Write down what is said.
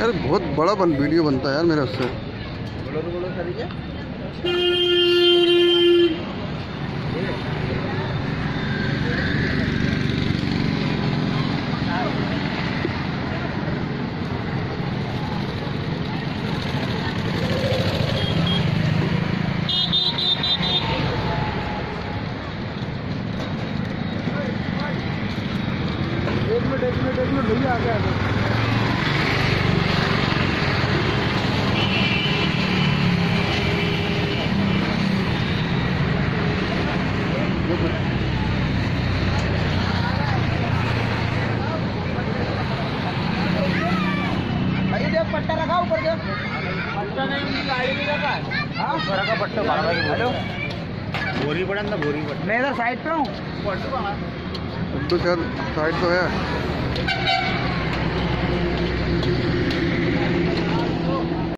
यार बहुत बड़ा वीडियो बनता है यार मेरे उससे। बोलो तो बोलो सर क्या? एक मिनट भैया आ गया। पट्टा रखा ऊपर से। पट्टा नहीं गाड़ी में रखा है। हाँ ऊपर का पट्टा बाहर की। हेलो बोरी पड़ा ना, बोरी पड़ा। मैं इधर साइड पे हूँ। तो सर साइड तो है।